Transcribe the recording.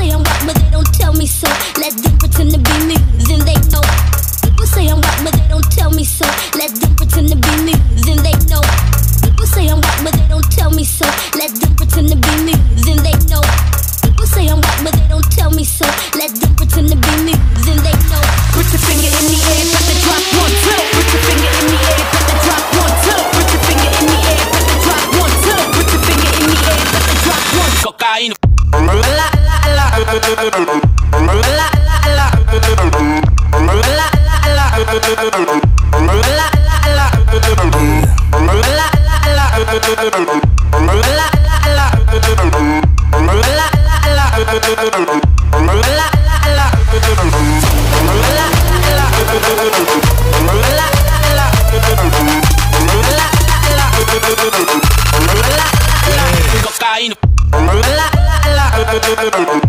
say I'm rock, but they don't tell me so. Let them pretend to be me, then they know. People say I'm rock, but they don't tell me so. Let them pretend to be me, then they know. People say I'm rock, but they don't tell me so. Let them pretend to be me, then they know. People say I'm rock, but they don't tell me so. Let them pretend to be me, then they know. Put your finger in the air, put the drop 1, 2. Put your finger in the air, put the drop 1, 2. Put your finger in the air, put the drop 1, 2. Put your finger in the air, put the drop 1. Cocaína. La la la. La la la. La la la. Cocaína.